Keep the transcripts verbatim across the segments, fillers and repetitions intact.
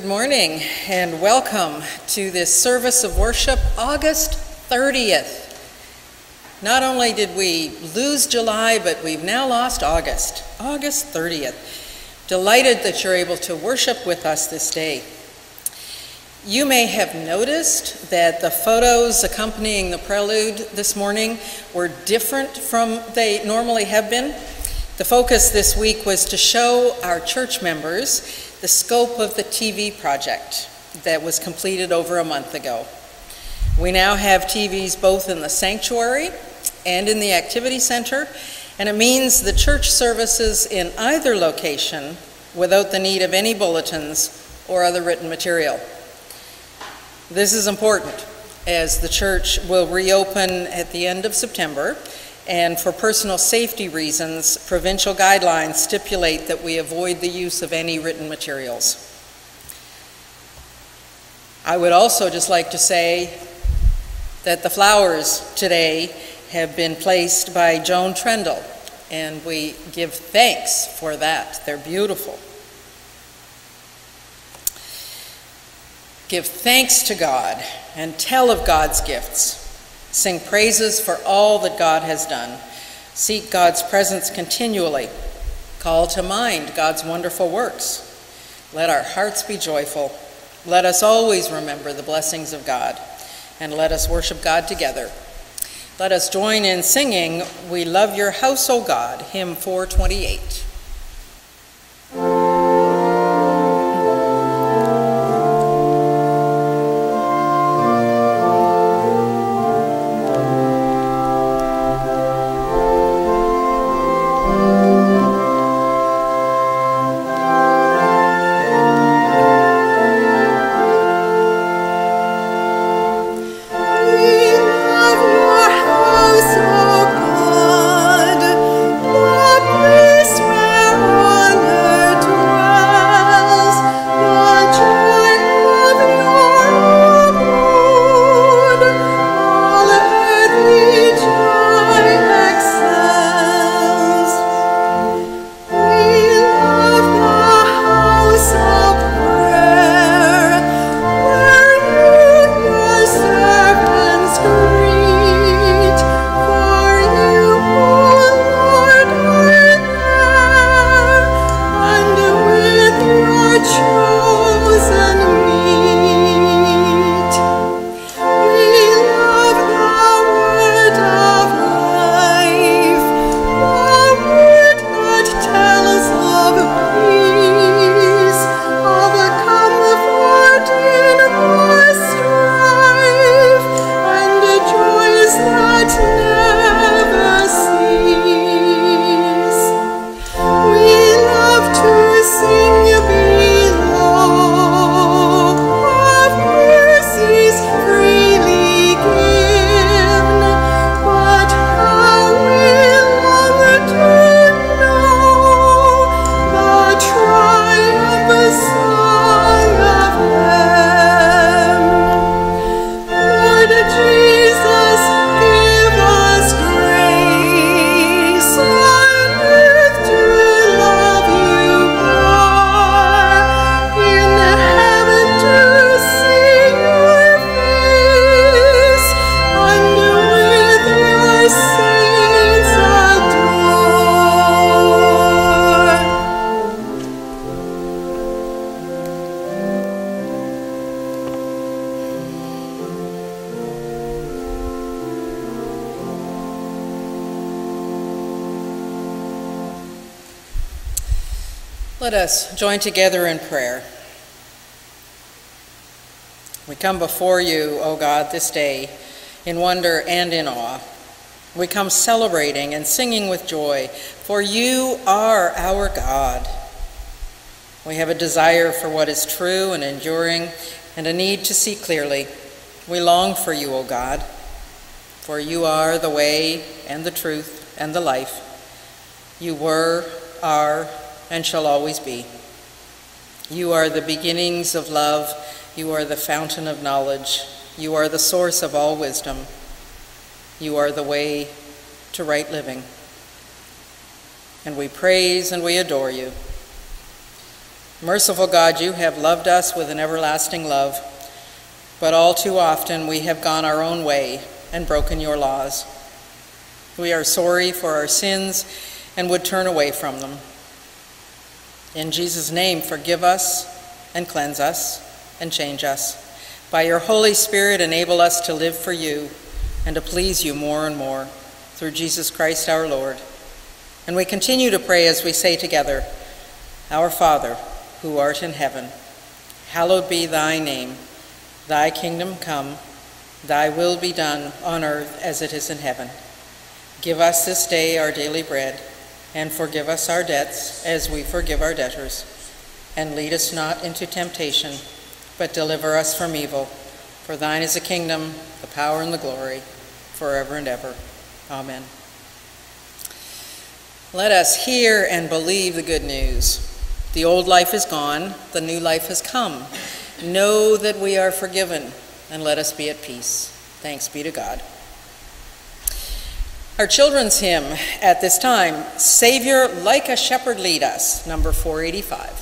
morning and welcome to this service of worship, August thirtieth. Not only did we lose July, but we've now lost August, August thirtieth. Delighted that you're able to worship with us this day. You may have noticed that the photos accompanying the prelude this morning were different from they normally have been. The focus this week was to show our church members the scope of the T V project that was completed over a month ago. We now have T Vs both in the sanctuary and in the activity center, and it means the church services in either location without the need of any bulletins or other written material. This is important as the church will reopen at the end of September, and for personal safety reasons, provincial guidelines stipulate that we avoid the use of any written materials. I would also just like to say that the flowers today have been placed by Joan Trendle, and we give thanks for that. They're beautiful. Give thanks to God and tell of God's gifts. Sing praises for all that God has done. Seek God's presence continually. Call to mind God's wonderful works. Let our hearts be joyful. Let us always remember the blessings of God, and let us worship God together. Let us join in singing "We Love Your House, O God," hymn four twenty-eight. Let us join together in prayer. We come before you, O God, this day in wonder and in awe. We come celebrating and singing with joy, for you are our God. We have a desire for what is true and enduring and a need to see clearly. We long for you, O God, for you are the way and the truth and the life. You were, are, and shall always be. You are the beginnings of love. You are the fountain of knowledge. You are the source of all wisdom. You are the way to right living. And we praise and we adore you. Merciful God, you have loved us with an everlasting love, but all too often we have gone our own way and broken your laws. We are sorry for our sins and would turn away from them. In Jesus' name, forgive us and cleanse us and change us. By your Holy Spirit, enable us to live for you and to please you more and more through Jesus Christ our Lord. And we continue to pray as we say together, Our Father, who art in heaven, hallowed be thy name. Thy kingdom come, thy will be done on earth as it is in heaven. Give us this day our daily bread, and forgive us our debts as we forgive our debtors. And lead us not into temptation, but deliver us from evil. For thine is the kingdom, the power, and the glory, forever and ever. Amen. Let us hear and believe the good news. The old life is gone, the new life has come. Know that we are forgiven, and let us be at peace. Thanks be to God. Our children's hymn at this time, Savior, Like a Shepherd Lead Us, number four eighty-five.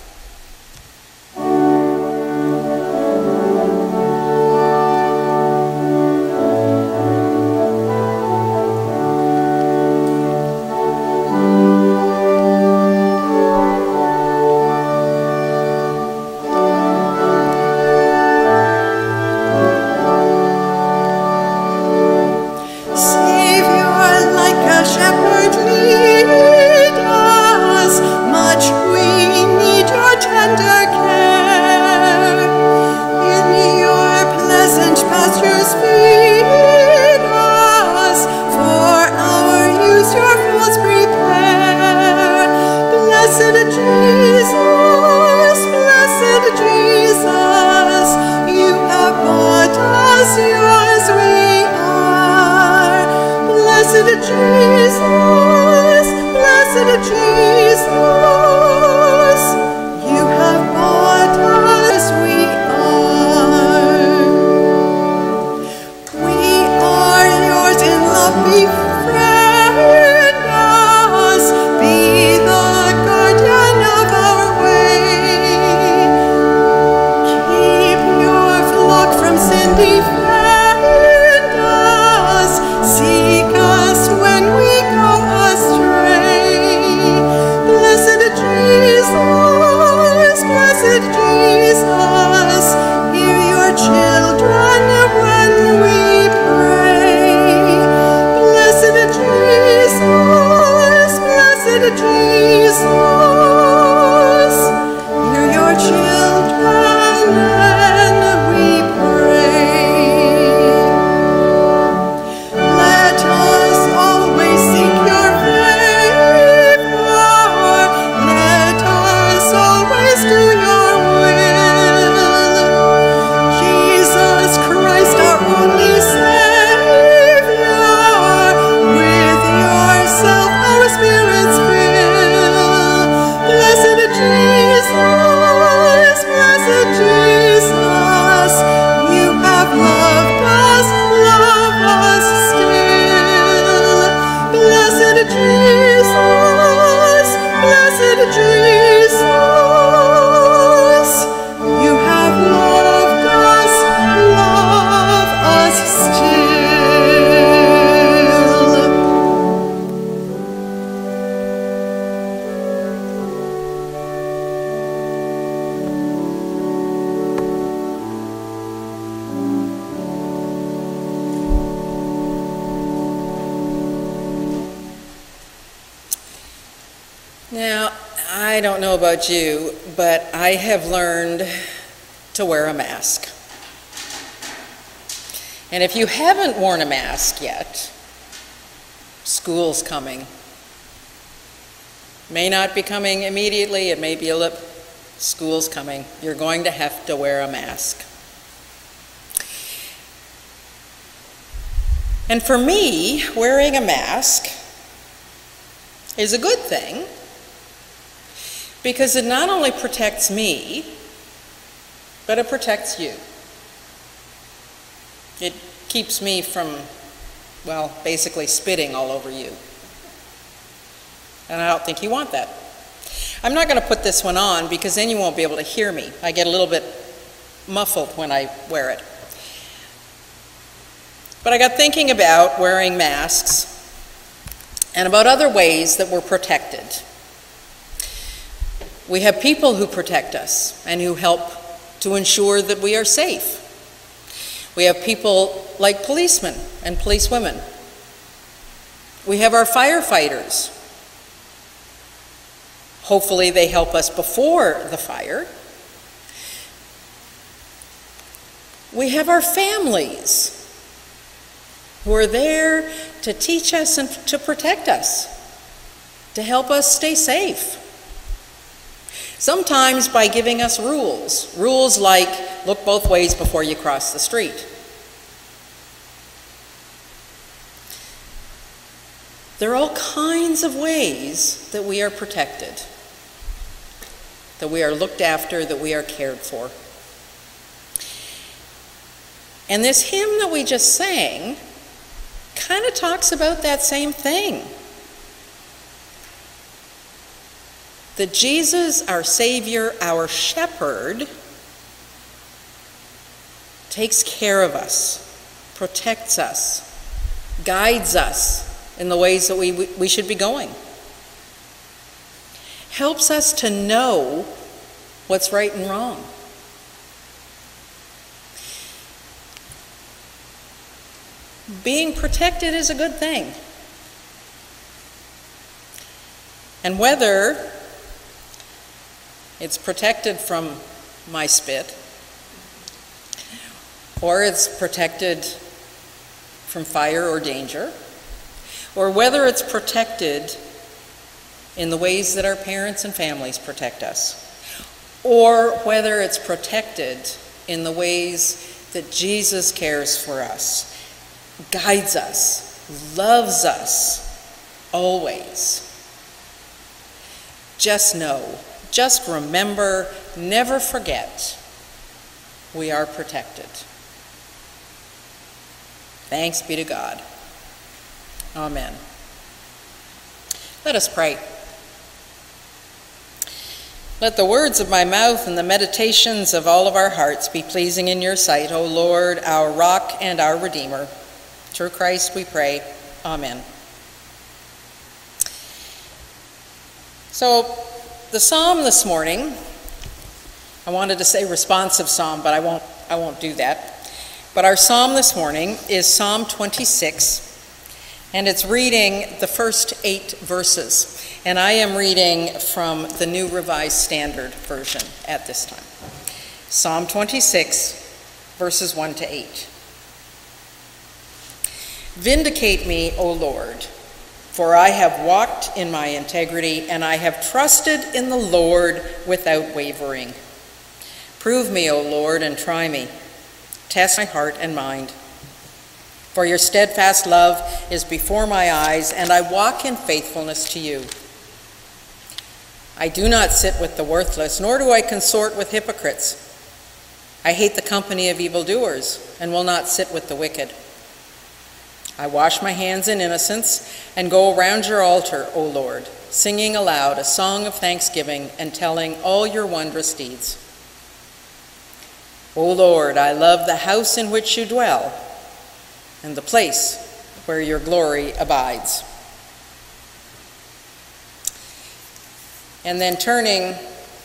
Now, I don't know about you, but I have learned to wear a mask. And if you haven't worn a mask yet, school's coming. May not be coming immediately, it may be a little, school's coming. You're going to have to wear a mask. And for me, wearing a mask is a good thing because it not only protects me, but it protects you. It keeps me from, well, basically spitting all over you. And I don't think you want that. I'm not going to put this one on because then you won't be able to hear me. I get a little bit muffled when I wear it. But I got thinking about wearing masks and about other ways that we're protected. We have people who protect us and who help to ensure that we are safe. We have people like policemen and policewomen. We have our firefighters. Hopefully they help us before the fire. We have our families who are there to teach us and to protect us, to help us stay safe. Sometimes by giving us rules, rules like look both ways before you cross the street. There are all kinds of ways that we are protected, that we are looked after, that we are cared for. And this hymn that we just sang kind of talks about that same thing. That Jesus, our Savior, our Shepherd, takes care of us, protects us, guides us in the ways that we, we should be going. Helps us to know what's right and wrong. Being protected is a good thing. And whether it's protected from my spit, or it's protected from fire or danger, or whether it's protected in the ways that our parents and families protect us, or whether it's protected in the ways that Jesus cares for us, guides us, loves us, always. Just know, just remember, never forget, we are protected. Thanks be to God. Amen. Let us pray. Let the words of my mouth and the meditations of all of our hearts be pleasing in your sight, O Lord, our rock and our Redeemer. Through Christ we pray. Amen. So, the psalm this morning, I wanted to say responsive psalm, but I won't, I won't do that. But our psalm this morning is Psalm twenty-six, and it's reading the first eight verses. And I am reading from the New Revised Standard Version at this time. Psalm twenty-six, verses one to eight. Vindicate me, O Lord, for I have walked in my integrity, and I have trusted in the Lord without wavering. Prove me, O Lord, and try me. Test my heart and mind. For your steadfast love is before my eyes, and I walk in faithfulness to you. I do not sit with the worthless, nor do I consort with hypocrites. I hate the company of evildoers, and will not sit with the wicked. I wash my hands in innocence and go around your altar, O Lord, singing aloud a song of thanksgiving and telling all your wondrous deeds. O Lord, I love the house in which you dwell and the place where your glory abides. And then turning,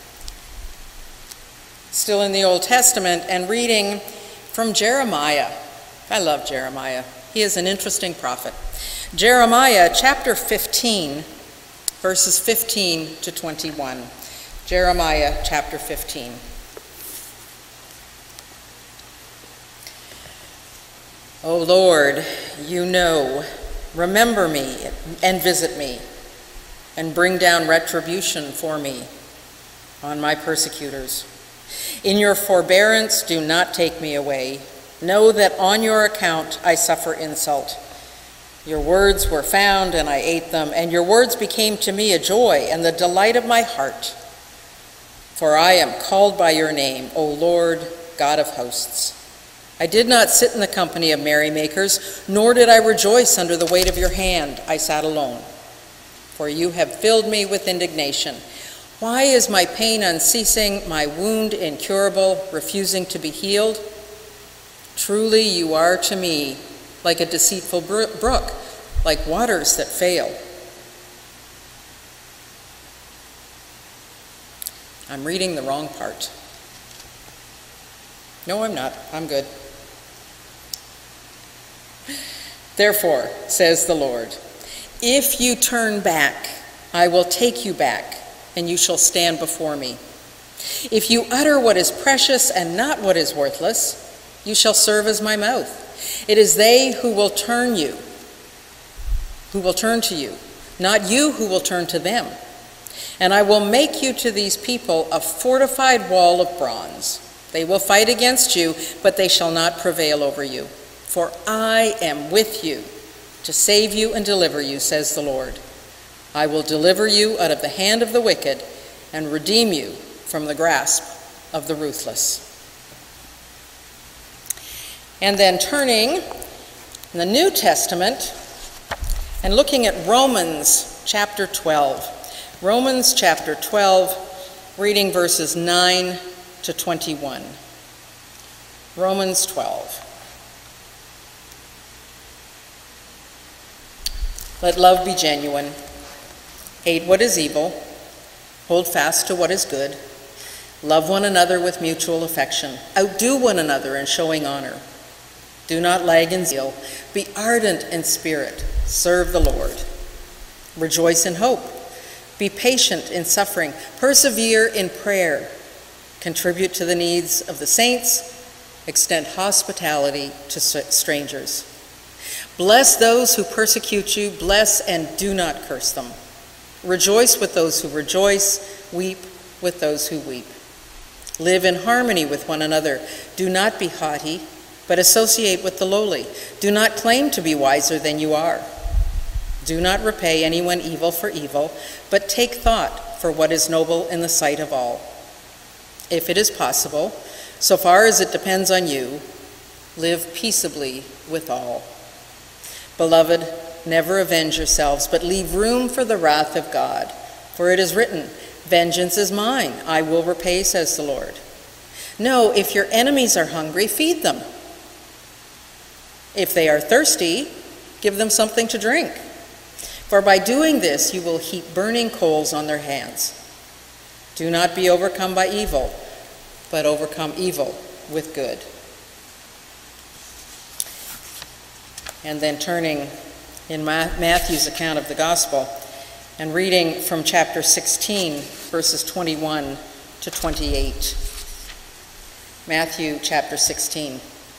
still in the Old Testament, and reading from Jeremiah. I love Jeremiah. He is an interesting prophet. Jeremiah chapter fifteen, verses fifteen to twenty-one. Jeremiah chapter fifteen. O Lord, you know, remember me and visit me, and bring down retribution for me on my persecutors. In your forbearance, do not take me away. Know that on your account I suffer insult. Your words were found, and I ate them, and your words became to me a joy and the delight of my heart. For I am called by your name, O Lord, God of hosts. I did not sit in the company of merrymakers, nor did I rejoice under the weight of your hand. I sat alone. For you have filled me with indignation. Why is my pain unceasing, my wound incurable, refusing to be healed? Truly you are to me like a deceitful brook, like waters that fail. I'm reading the wrong part. No, I'm not. I'm good. Therefore, says the Lord, if you turn back, I will take you back, and you shall stand before me. If you utter what is precious and not what is worthless, you shall serve as my mouth. It is they who will turn you, who will turn to you, not you who will turn to them. And I will make you to these people a fortified wall of bronze. They will fight against you, but they shall not prevail over you. For I am with you to save you and deliver you, says the Lord. I will deliver you out of the hand of the wicked and redeem you from the grasp of the ruthless. And then turning in the New Testament and looking at Romans chapter twelve. Romans chapter twelve, reading verses nine to twenty-one. Romans twelve. Let love be genuine. Hate what is evil. Hold fast to what is good. Love one another with mutual affection. Outdo one another in showing honor. Do not lag in zeal. Be ardent in spirit. Serve the Lord. Rejoice in hope. Be patient in suffering. Persevere in prayer. Contribute to the needs of the saints. Extend hospitality to strangers. Bless those who persecute you. Bless and do not curse them. Rejoice with those who rejoice. Weep with those who weep. Live in harmony with one another. Do not be haughty, but associate with the lowly. Do not claim to be wiser than you are. Do not repay anyone evil for evil, but take thought for what is noble in the sight of all. If it is possible, so far as it depends on you, live peaceably with all. Beloved, never avenge yourselves, but leave room for the wrath of God. For it is written, vengeance is mine, I will repay, says the Lord. No, if your enemies are hungry, feed them. If they are thirsty, give them something to drink. For by doing this, you will heap burning coals on their hands. Do not be overcome by evil, but overcome evil with good. And then turning in Matthew's account of the gospel and reading from chapter sixteen, verses twenty-one to twenty-eight. Matthew chapter sixteen.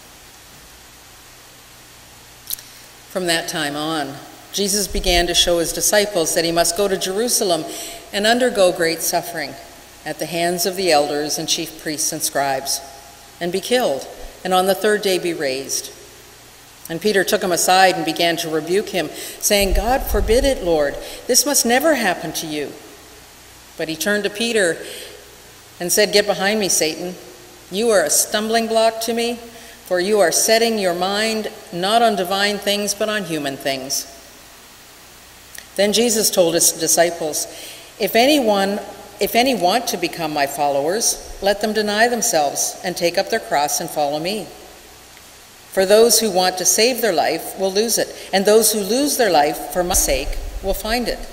From that time on, Jesus began to show his disciples that he must go to Jerusalem and undergo great suffering at the hands of the elders and chief priests and scribes, and be killed, and on the third day be raised. And Peter took him aside and began to rebuke him, saying, God forbid it, Lord, this must never happen to you. But he turned to Peter and said, Get behind me, Satan. You are a stumbling block to me, for you are setting your mind not on divine things, but on human things. Then Jesus told his disciples, If anyone, if any want to become my followers, let them deny themselves and take up their cross and follow me. For those who want to save their life will lose it, and those who lose their life for my sake will find it.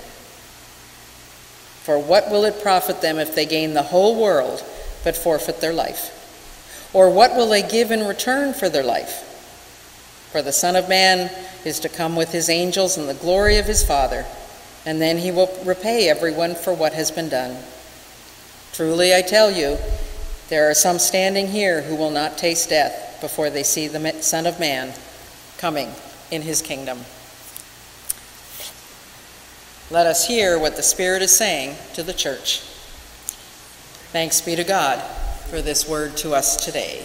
For what will it profit them if they gain the whole world but forfeit their life? Or what will they give in return for their life? For the Son of Man is to come with his angels in the glory of his Father, and then he will repay everyone for what has been done. Truly I tell you, there are some standing here who will not taste death before they see the Son of Man coming in his kingdom. Let us hear what the Spirit is saying to the church. Thanks be to God for this word to us today.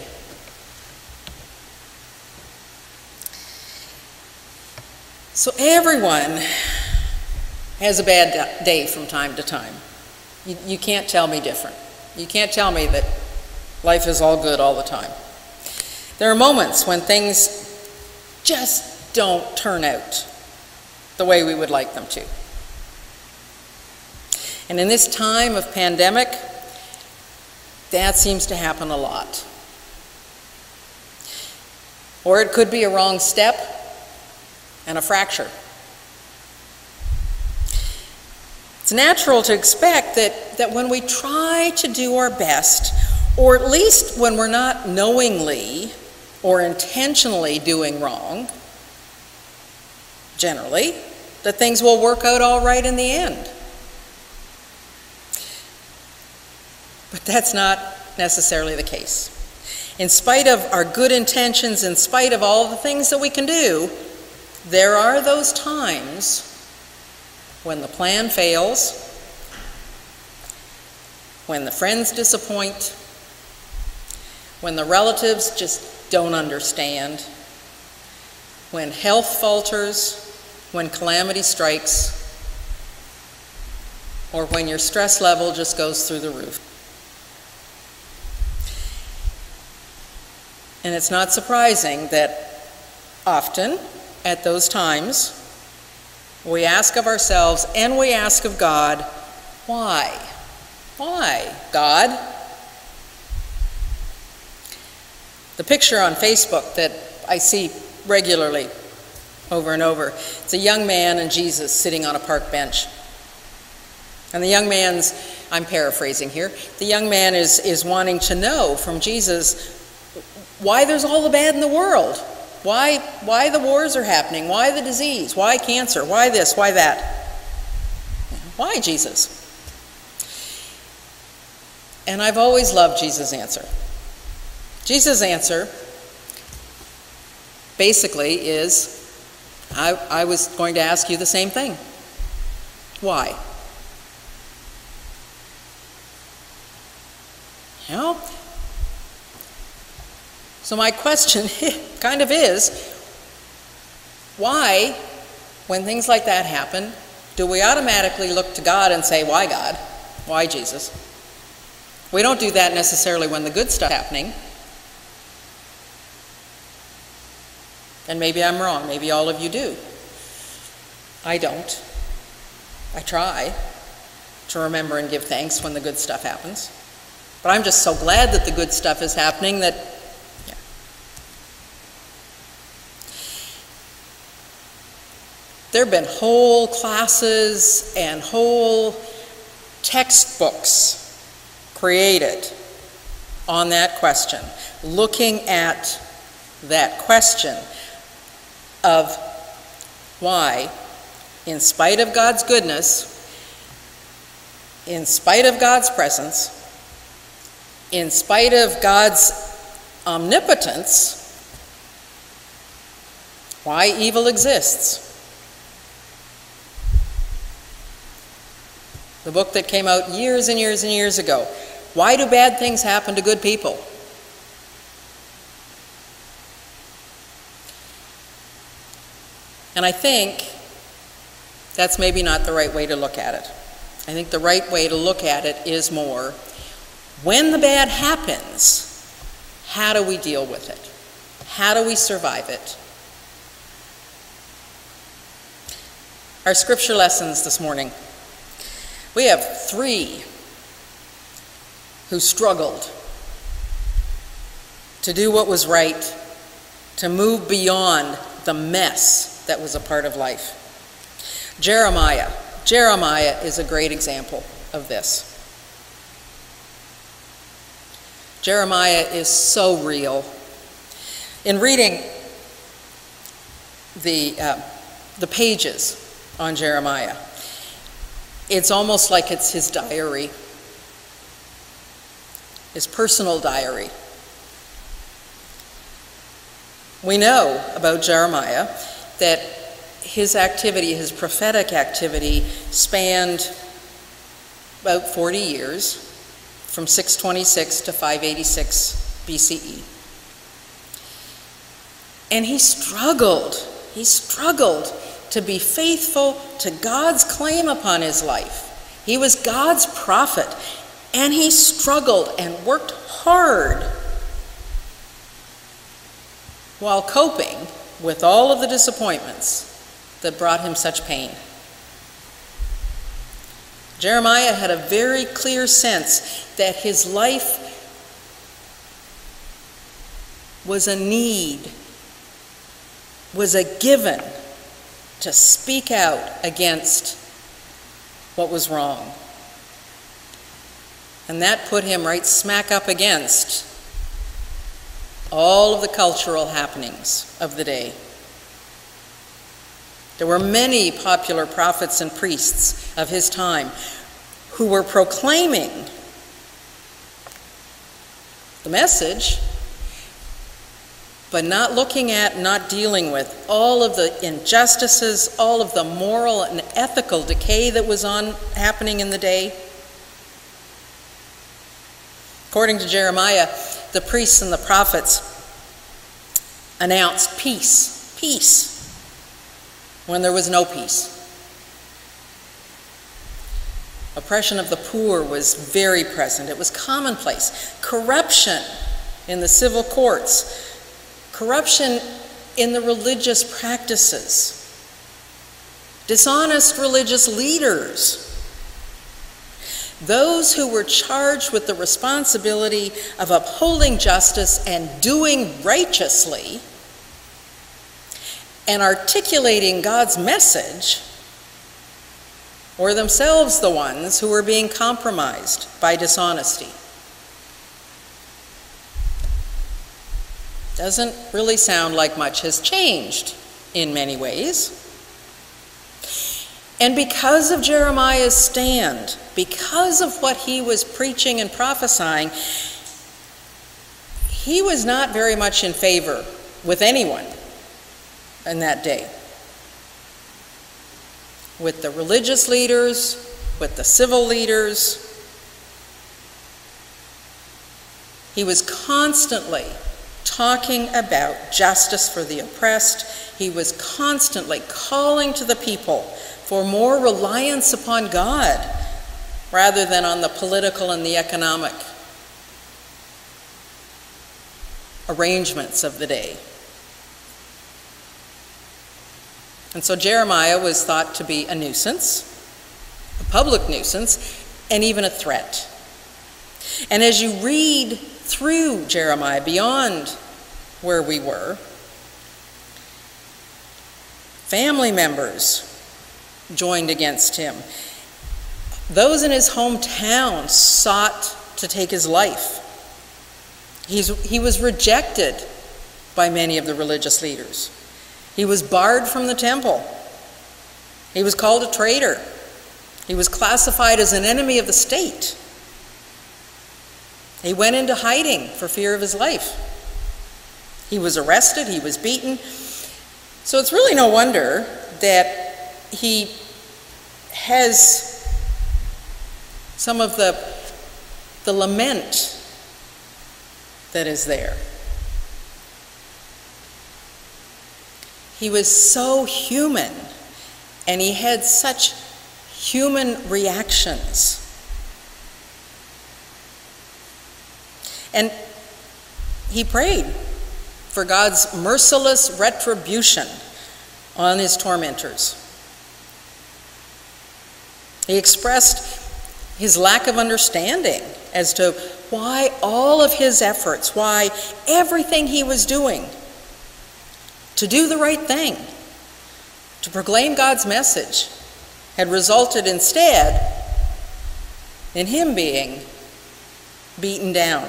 So everyone has a bad day from time to time. You, you can't tell me different. You can't tell me that life is all good all the time. There are moments when things just don't turn out the way we would like them to. And in this time of pandemic, that seems to happen a lot. Or it could be a wrong step and a fracture. It's natural to expect that, that when we try to do our best, or at least when we're not knowingly or intentionally doing wrong, generally, that things will work out all right in the end. But that's not necessarily the case. In spite of our good intentions, in spite of all the things that we can do, there are those times when the plan fails, when the friends disappoint, when the relatives just don't understand, when health falters, when calamity strikes, or when your stress level just goes through the roof. And it's not surprising that often at those times we ask of ourselves and we ask of God, why? Why, God? The picture on Facebook that I see regularly over and over, it's a young man and Jesus sitting on a park bench. And the young man's, I'm paraphrasing here, the young man is, is wanting to know from Jesus why there's all the bad in the world. Why, why the wars are happening? Why the disease? Why cancer? Why this? Why that? Why, Jesus? And I've always loved Jesus' answer. Jesus' answer basically is, I, I was going to ask you the same thing. Why? You know? So my question kind of is, why, when things like that happen, do we automatically look to God and say, why God? Why Jesus? We don't do that necessarily when the good stuff's happening. And maybe I'm wrong, maybe all of you do. I don't. I try to remember and give thanks when the good stuff happens. But I'm just so glad that the good stuff is happening that, yeah. There have been whole classes and whole textbooks created on that question, looking at that question of why, in spite of God's goodness, in spite of God's presence, in spite of God's omnipotence, why evil exists. The book that came out years and years and years ago. Why do bad things happen to good people? And I think that's maybe not the right way to look at it. I think the right way to look at it is more, when the bad happens, how do we deal with it? How do we survive it? Our scripture lessons this morning. We have three who struggled to do what was right, to move beyond the mess that was a part of life. Jeremiah. Jeremiah is a great example of this. Jeremiah is so real. In reading the, uh, the pages on Jeremiah, it's almost like it's his diary, his personal diary. We know about Jeremiah that his activity, his prophetic activity, spanned about forty years, from six twenty-six to five eighty-six B C E. And he struggled, he struggled to be faithful to God's claim upon his life. He was God's prophet, and he struggled and worked hard while coping with all of the disappointments that brought him such pain. Jeremiah had a very clear sense that his life was a need, was a given to speak out against what was wrong. And that put him right smack up against all of the cultural happenings of the day. There were many popular prophets and priests of his time who were proclaiming the message, but not looking at, not dealing with all of the injustices, all of the moral and ethical decay that was on happening in the day. According to Jeremiah, the priests and the prophets announced peace, peace, when there was no peace. Oppression of the poor was very present. It was commonplace. Corruption in the civil courts, corruption in the religious practices, dishonest religious leaders, those who were charged with the responsibility of upholding justice and doing righteously and articulating God's message were themselves the ones who were being compromised by dishonesty. Doesn't really sound like much has changed in many ways. And because of Jeremiah's stand, because of what he was preaching and prophesying, he was not very much in favor with anyone in that day. With the religious leaders, with the civil leaders. He was constantly talking about justice for the oppressed. He was constantly calling to the people for more reliance upon God rather than on the political and the economic arrangements of the day. And so Jeremiah was thought to be a nuisance, a public nuisance, and even a threat. And as you read through Jeremiah, beyond where we were, family members joined against him. Those in his hometown sought to take his life. He's, he was rejected by many of the religious leaders. He was barred from the temple. He was called a traitor. He was classified as an enemy of the state. He went into hiding for fear of his life. He was arrested, he was beaten. So it's really no wonder that he has some of the, the lament that is there. He was so human, and he had such human reactions. And he prayed for God's merciless retribution on his tormentors. He expressed his lack of understanding as to why all of his efforts, why everything he was doing to do the right thing, to proclaim God's message, had resulted instead in him being beaten down.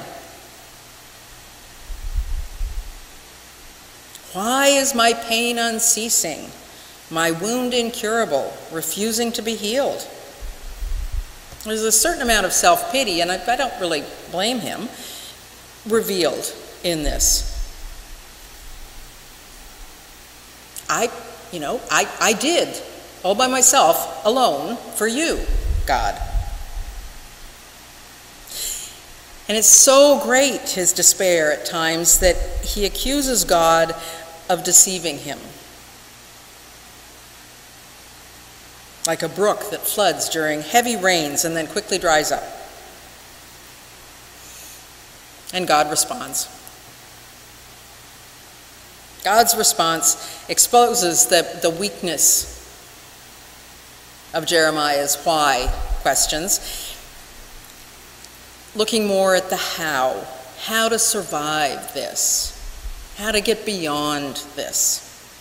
Why is my pain unceasing, my wound incurable, refusing to be healed? There's a certain amount of self-pity, and I, I don't really blame him, revealed in this. I, you know, I, I did, all by myself, alone, for you, God. And it's so great, his despair at times, that he accuses God of deceiving him. Like a brook that floods during heavy rains and then quickly dries up. And God responds. God's response exposes the, the weakness of Jeremiah's why questions, looking more at the how, how to survive this, how to get beyond this.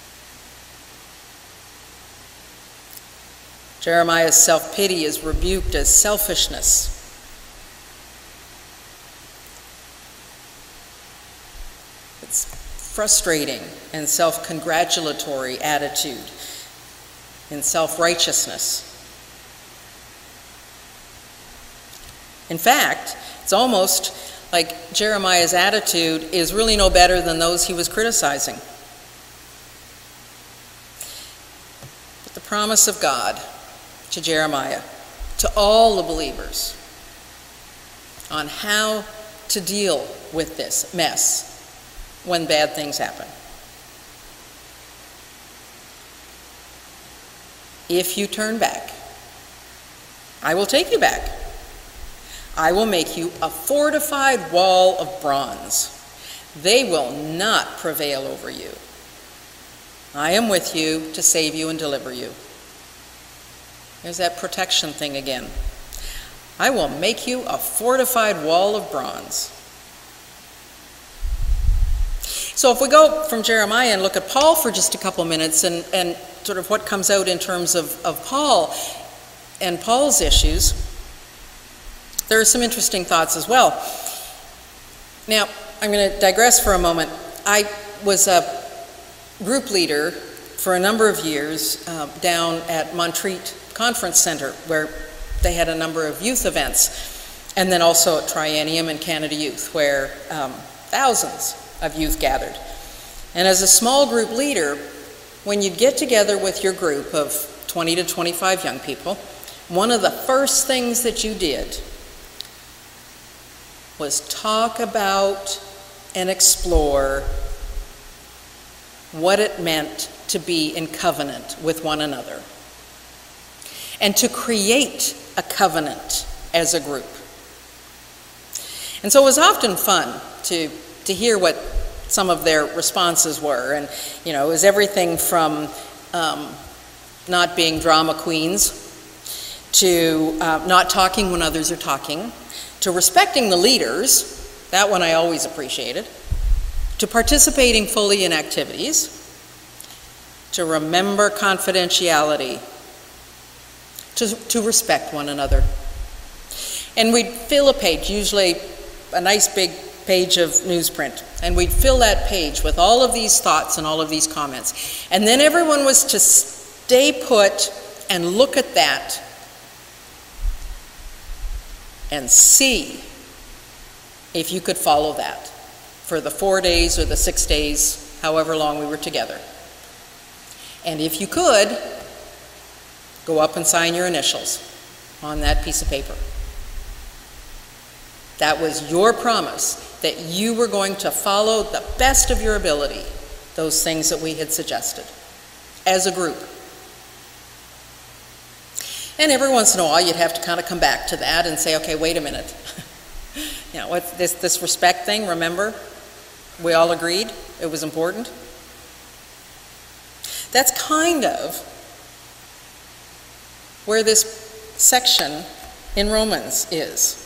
Jeremiah's self-pity is rebuked as selfishness. It's frustrating and self-congratulatory attitude and self-righteousness. In fact, it's almost like Jeremiah's attitude is really no better than those he was criticizing. But the promise of God to Jeremiah, to all the believers, on how to deal with this mess when bad things happen. If you turn back, I will take you back. I will make you a fortified wall of bronze. They will not prevail over you. I am with you to save you and deliver you. There's that protection thing again. I will make you a fortified wall of bronze. So if we go from Jeremiah and look at Paul for just a couple minutes and, and sort of what comes out in terms of, of Paul and Paul's issues, there are some interesting thoughts as well. Now, I'm going to digress for a moment. I was a group leader for a number of years uh, down at Montreat Conference Center, where they had a number of youth events, and then also at Triennium and Canada Youth, where um, thousands of youth gathered. And as a small group leader, when you'd get together with your group of twenty to twenty-five young people, one of the first things that you did was talk about and explore what it meant to be in covenant with one another and to create a covenant as a group. And so it was often fun to, to hear what some of their responses were. And, you know, it was everything from um, not being drama queens to uh, not talking when others are talking, to respecting the leaders, that one I always appreciated, to participating fully in activities, to remember confidentiality, to, to respect one another. And we'd fill a page, usually a nice big page of newsprint, and we'd fill that page with all of these thoughts and all of these comments. And then everyone was to stay put and look at that and see if you could follow that for the four days or the six days, however long we were together. And if you could, go up and sign your initials on that piece of paper. That was your promise that you were going to follow the best of your ability those things that we had suggested as a group. And every once in a while you'd have to kind of come back to that and say, okay, wait a minute. You know, what, this, this respect thing, remember? We all agreed it was important. That's kind of where this section in Romans is.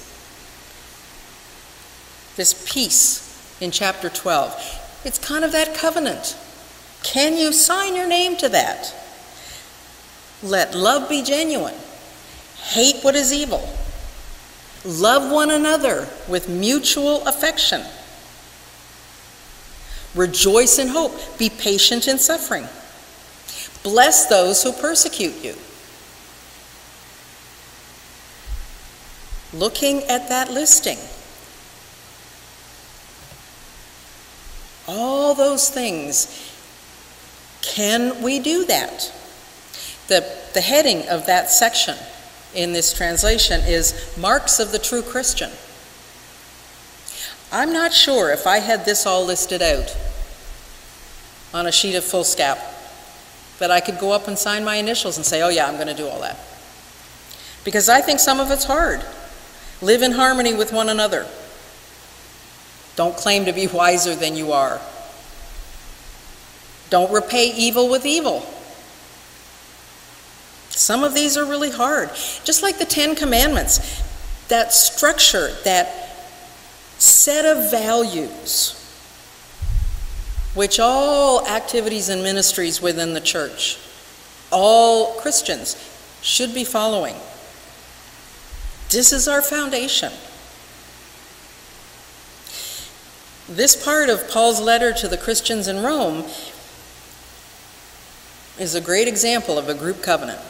This piece in chapter twelve. It's kind of that covenant. Can you sign your name to that? Let love be genuine. Hate what is evil. Love one another with mutual affection. Rejoice in hope. Be patient in suffering. Bless those who persecute you. Looking at that listing, all those things, can we do that? The, the heading of that section in this translation is Marks of the True Christian. I'm not sure if I had this all listed out on a sheet of foolscap that I could go up and sign my initials and say, oh yeah, I'm going to do all that. Because I think some of it's hard. Live in harmony with one another. Don't claim to be wiser than you are. Don't repay evil with evil. Some of these are really hard. Just like the Ten Commandments, that structure, that set of values, which all activities and ministries within the church, all Christians should be following. This is our foundation. This part of Paul's letter to the Christians in Rome is a great example of a group covenant.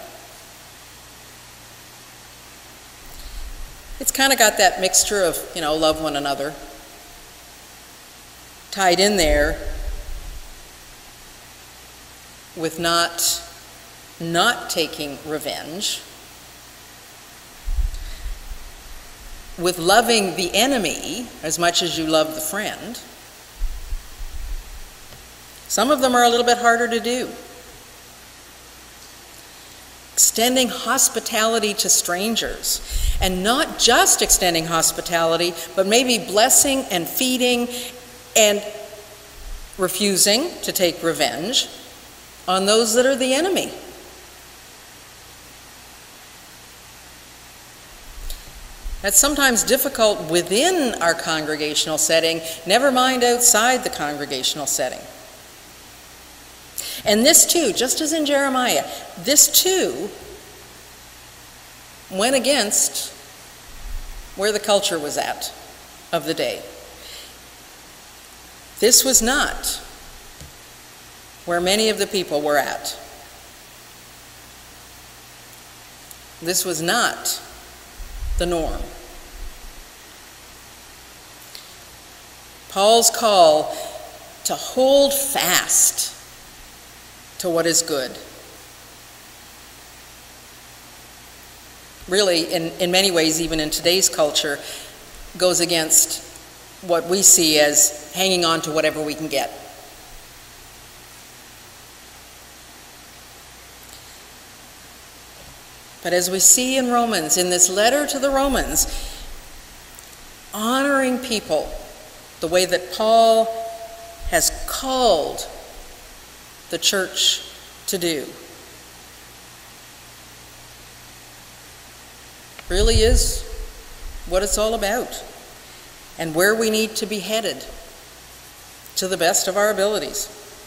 It's kind of got that mixture of, you know, love one another, tied in there with not, not taking revenge, with loving the enemy as much as you love the friend. Some of them are a little bit harder to do. Extending hospitality to strangers, and not just extending hospitality, but maybe blessing and feeding and refusing to take revenge on those that are the enemy. That's sometimes difficult within our congregational setting, never mind outside the congregational setting. And this too, just as in Jeremiah, this too went against where the culture was at of the day. This was not where many of the people were at. This was not the norm. Paul's call to hold fast to what is good. Really, in, in many ways, even in today's culture, goes against what we see as hanging on to whatever we can get. But as we see in Romans, in this letter to the Romans, honoring people the way that Paul has called the church to do really is what it's all about, and where we need to be headed to the best of our abilities.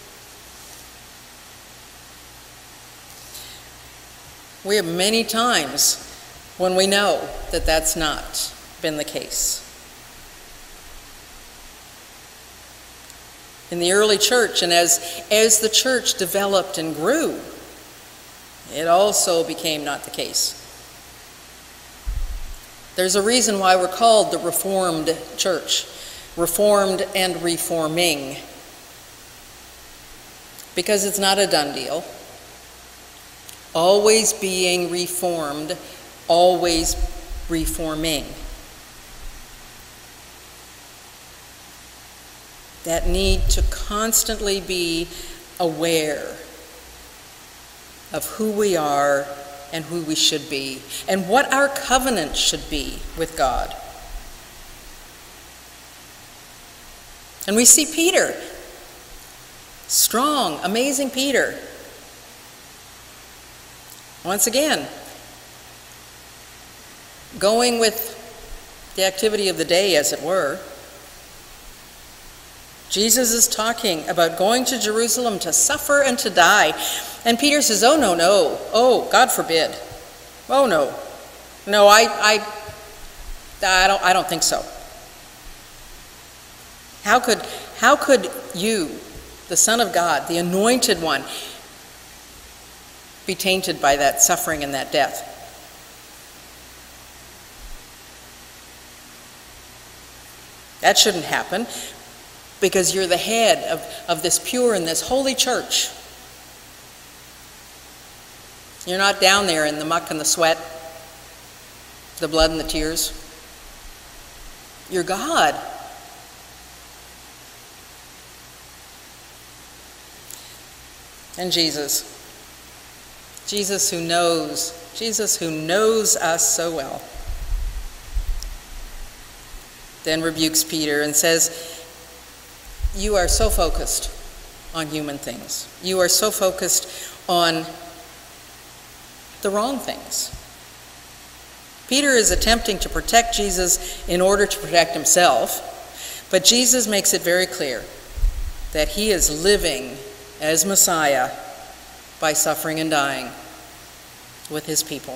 We have many times when we know that that's not been the case. In the early church, and as, as the church developed and grew, it also became not the case. There's a reason why we're called the Reformed Church, reformed and reforming, because it's not a done deal. Always being reformed, always reforming. That need to constantly be aware of who we are and who we should be, and what our covenant should be with God. And we see Peter, strong, amazing Peter, once again, going with the activity of the day, as it were. Jesus is talking about going to Jerusalem to suffer and to die. And Peter says, oh, no, no. Oh, God forbid. Oh, no. No, I, I, I don't, I don't think so. How could, how could you, the Son of God, the Anointed One, be tainted by that suffering and that death? That shouldn't happen, because you're the head of, of this pure and this holy church. You're not down there in the muck and the sweat, the blood and the tears. You're God. And Jesus. Jesus who knows, Jesus who knows us so well, then rebukes Peter and says, you are so focused on human things. You are so focused on the wrong things. Peter is attempting to protect Jesus in order to protect himself, but Jesus makes it very clear that he is living as Messiah by suffering and dying with his people.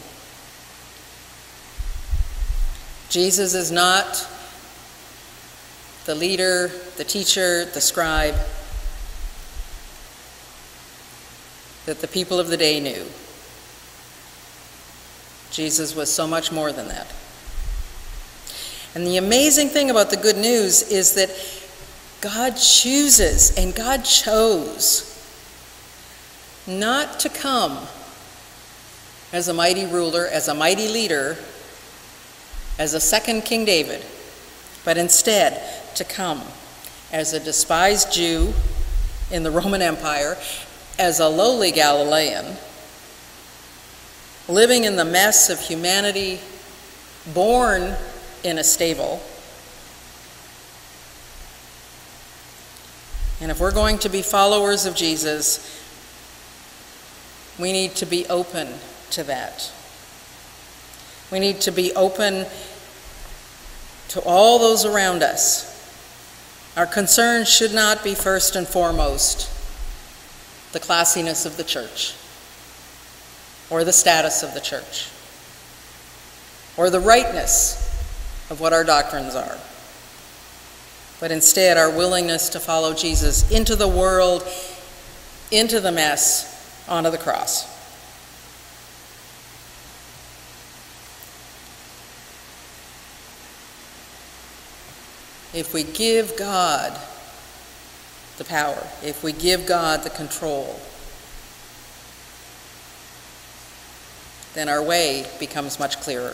Jesus is not the leader, the teacher, the scribe that the people of the day knew. Jesus was so much more than that. And the amazing thing about the good news is that God chooses, and God chose not to come as a mighty ruler, as a mighty leader, as a second King David, but instead to come as a despised Jew in the Roman Empire, as a lowly Galilean, living in the mess of humanity, born in a stable. And if we're going to be followers of Jesus, we need to be open to that. We need to be open to all those around us. Our concern should not be first and foremost the classiness of the church, or the status of the church, or the rightness of what our doctrines are, but instead our willingness to follow Jesus into the world, into the mess, onto the cross. If we give God the power, if we give God the control, then our way becomes much clearer.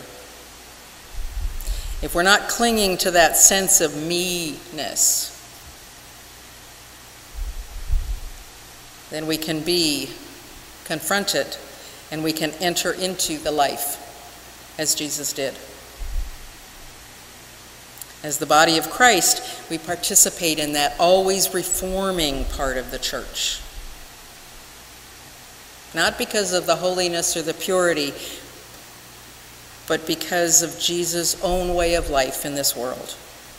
If we're not clinging to that sense of me-ness, then we can be confronted and we can enter into the life as Jesus did. As the body of Christ, we participate in that always reforming part of the church. Not because of the holiness or the purity, but because of Jesus' own way of life in this world.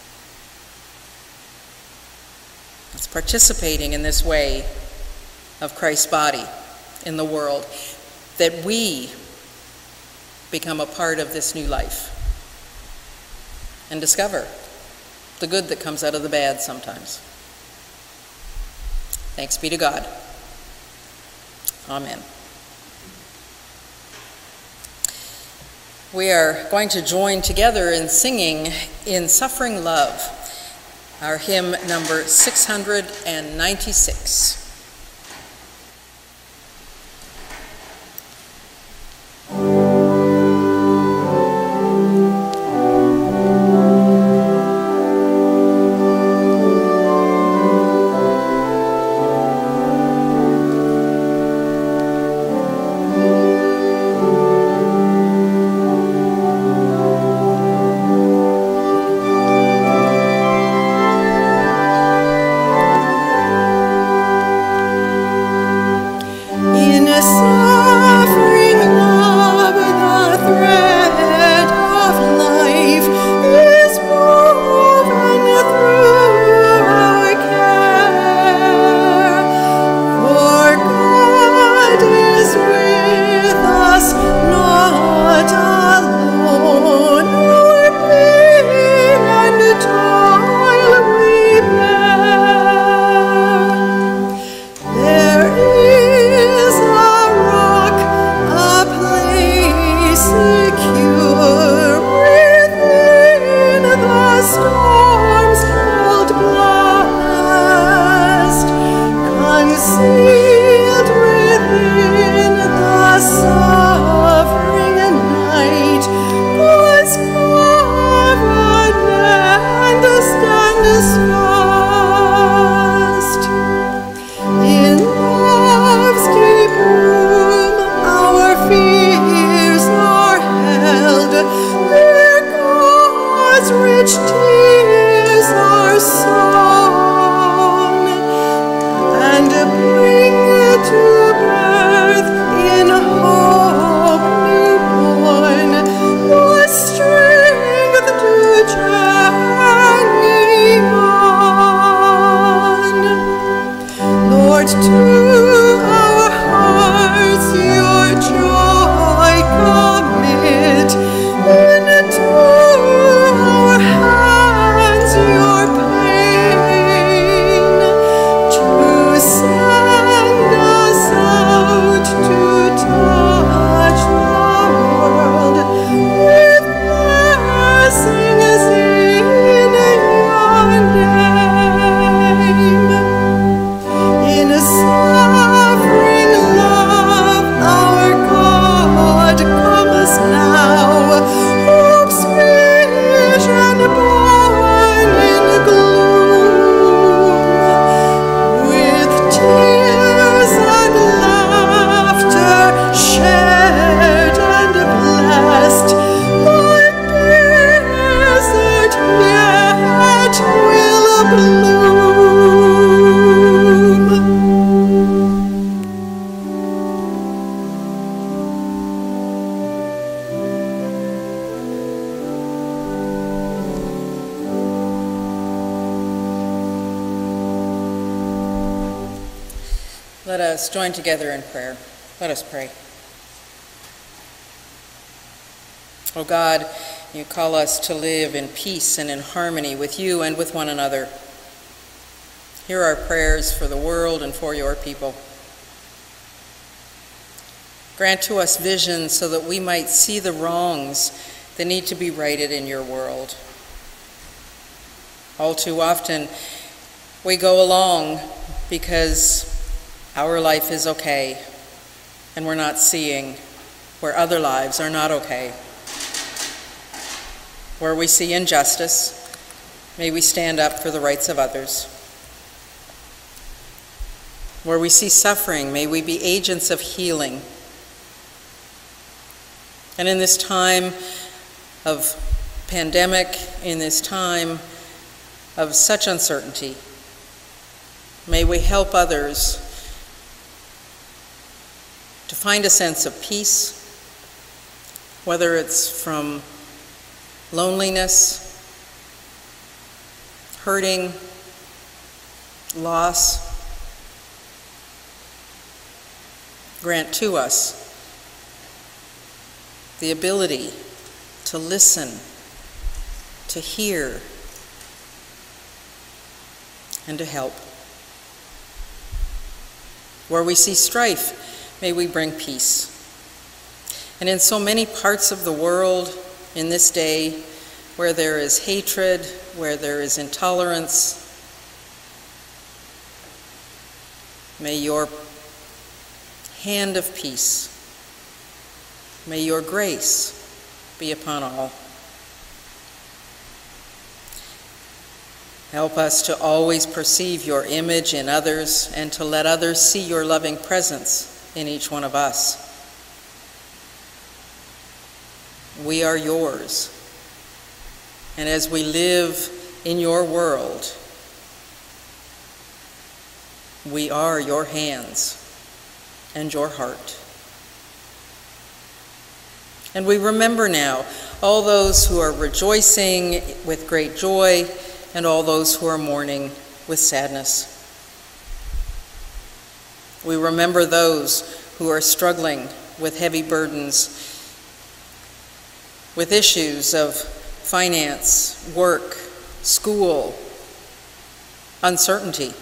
It's participating in this way of Christ's body in the world that we become a part of this new life and discover the good that comes out of the bad sometimes. Thanks be to God. Amen. We are going to join together in singing In Suffering Love, our hymn number six hundred ninety-six. Tears are sown, and bring Let us join together in prayer. Let us pray. O God, you call us to live in peace and in harmony with you and with one another. Hear our prayers for the world and for your people. Grant to us vision so that we might see the wrongs that need to be righted in your world. All too often, we go along because our life is okay, and we're not seeing where other lives are not okay. Where we see injustice, may we stand up for the rights of others. Where we see suffering, may we be agents of healing. And in this time of pandemic, in this time of such uncertainty, may we help others to find a sense of peace, whether it's from loneliness, hurting, loss. Grant to us the ability to listen, to hear, and to help. Where we see strife, may we bring peace. And in so many parts of the world in this day, where there is hatred, where there is intolerance, may your hand of peace, may your grace be upon all. Help us to always perceive your image in others and to let others see your loving presence in each one of us. We are yours, and as we live in your world, we are your hands and your heart. And we remember now all those who are rejoicing with great joy and all those who are mourning with sadness. We remember those who are struggling with heavy burdens, with issues of finance, work, school, uncertainty.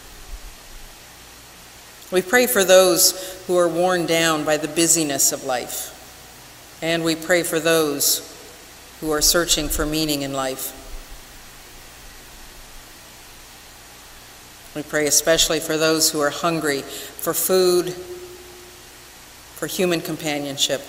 We pray for those who are worn down by the busyness of life, and we pray for those who are searching for meaning in life. We pray especially for those who are hungry for food, for human companionship.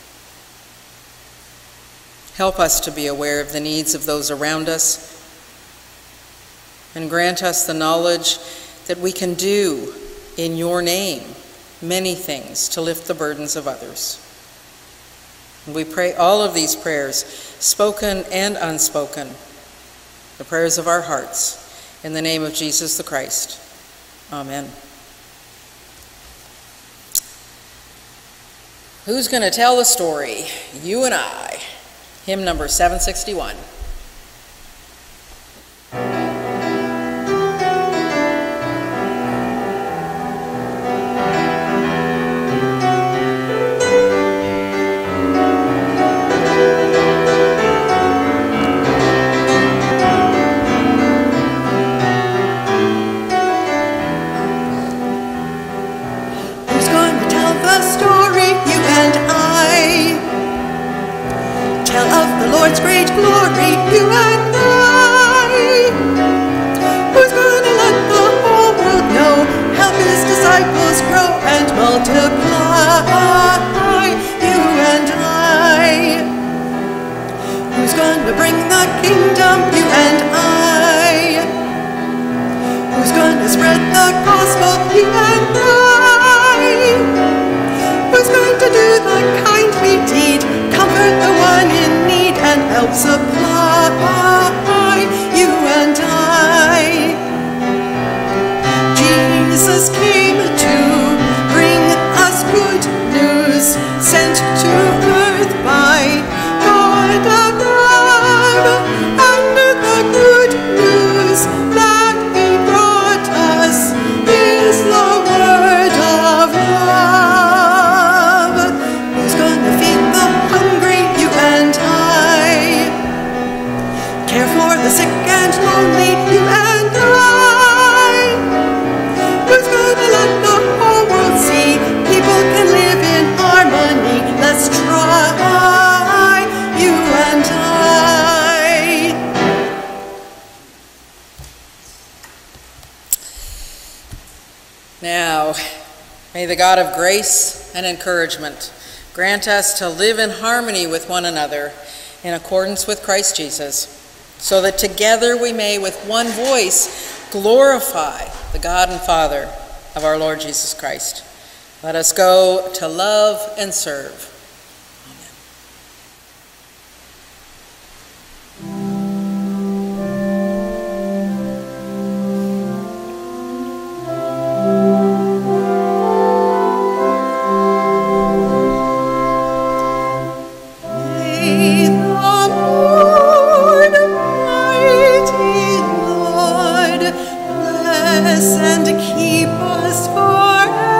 Help us to be aware of the needs of those around us, and grant us the knowledge that we can do in your name many things to lift the burdens of others. And we pray all of these prayers, spoken and unspoken, the prayers of our hearts, in the name of Jesus the Christ. Amen. Who's going to tell the story? You and I. Hymn number seven sixty-one. Lord's great glory, you and I. Who's gonna let the whole world know, help his disciples grow and multiply, you and I. Who's gonna bring the kingdom, you and I. Who's gonna spread the gospel, you and I. Who's going to do the kindly deed, comfort the one in need and help supply, you and I. Jesus came to bring us good news, sent to earth by God above, and the good news that he brought us is the word of love. Who's gonna feed the hungry, you and I? Care for the sick and lonely, you and I. Who's gonna let the whole world see people can live in harmony? Let's try, you and I. Now, may the God of grace and encouragement grant us to live in harmony with one another in accordance with Christ Jesus, so that together we may with one voice glorify the God and Father of our Lord Jesus Christ. Let us go to love and serve. May the Lord, mighty Lord, bless and keep us forever.